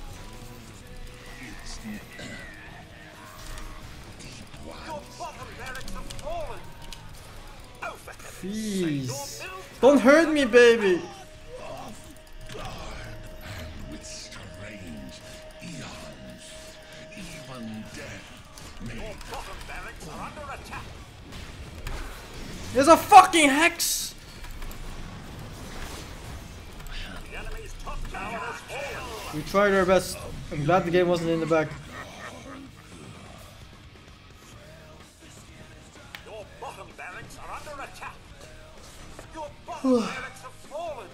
Your bottom barracks have fallen. Oh, for heaven's sake, Freeze! your middle Don't hurt me, baby! Off guard and with strange eons, even death may Your bottom barracks are under attack. There's a fucking hex! The enemy's top tower has fallen. We tried our best. I'm glad the game wasn't in the back. Your bottom barracks are under attack. Your bottom barracks have fallen.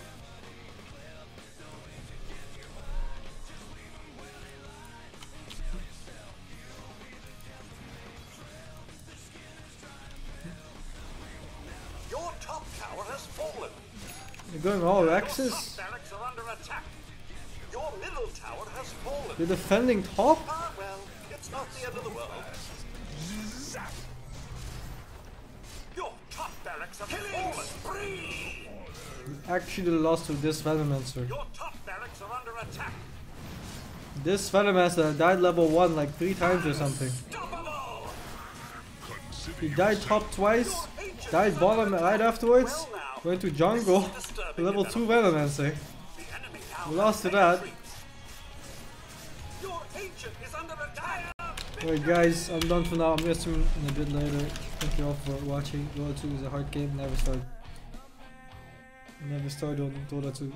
Your top tower has fallen. You're going all Your axis? top barracks are under attack. Your middle tower has fallen. You're defending top? Ah, well, it's not the end of the world. Your top barracks have fallen. Spree! Actually lost to this Venomancer. Your top barracks are under attack. This Venomancer died level one like three times or something. Unstoppable! He died top twice, died bottom right afterwards, went to jungle, level two Venomancer. The enemy now We lost to that. Your ancient is under attack. Alright guys, I'm done for now. I'm gonna stream in a bit later. Thank you all for watching. Dota two is a hard game, never start. Never start on Dota two.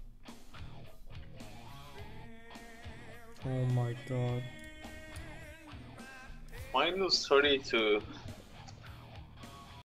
Oh my god. minus thirty to